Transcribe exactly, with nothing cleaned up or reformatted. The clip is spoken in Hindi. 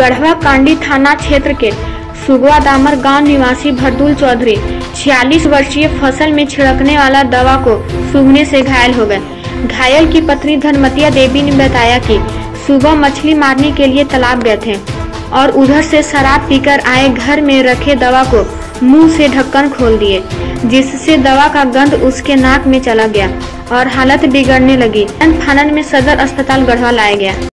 गढ़वा कांडी थाना क्षेत्र के सुगवा दामर गांव निवासी भरदुल चौधरी छियालीस वर्षीय फसल में छिड़कने वाला दवा को सूंघने से घायल हो गए। घायल की पत्नी धनमतिया देवी ने बताया कि सुबह मछली मारने के लिए तालाब गए थे और उधर से शराब पीकर आए घर में रखे दवा को मुंह से ढक्कन खोल दिए, जिससे दवा का गंध उसके नाक में चला गया और हालत बिगड़ने लगी। फानन में सदर अस्पताल गढ़वा लाया गया।